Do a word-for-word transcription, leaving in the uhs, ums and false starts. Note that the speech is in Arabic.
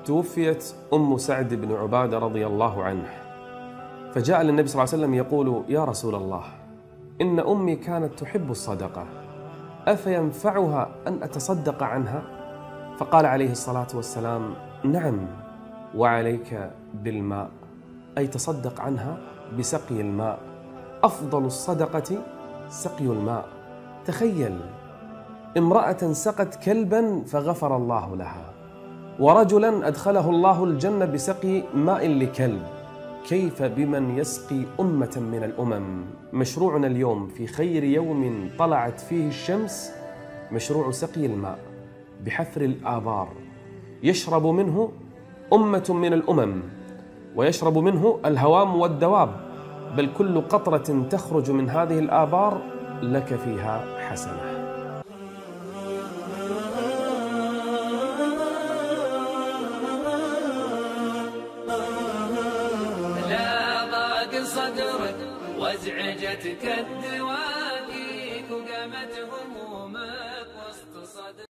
توفيت أم سعد بن عبادة رضي الله عنه، فجاء للنبي صلى الله عليه وسلم يقول: يا رسول الله، إن أمي كانت تحب الصدقة، أفينفعها أن أتصدق عنها؟ فقال عليه الصلاة والسلام: نعم، وعليك بالماء، أي تصدق عنها بسقي الماء، أفضل الصدقة سقي الماء. تخيل امرأة سقت كلبا فغفر الله لها، ورجلا أدخله الله الجنة بسقي ماء لكلب، كيف بمن يسقي أمة من الأمم؟ مشروعنا اليوم في خير يوم طلعت فيه الشمس مشروع سقي الماء بحفر الآبار، يشرب منه أمة من الأمم، ويشرب منه الهوام والدواب، بل كل قطرة تخرج من هذه الآبار لك فيها حسنة. لا ضاق صدرك وازعجتك الدواقيك وقامت همومك وسط صدرك.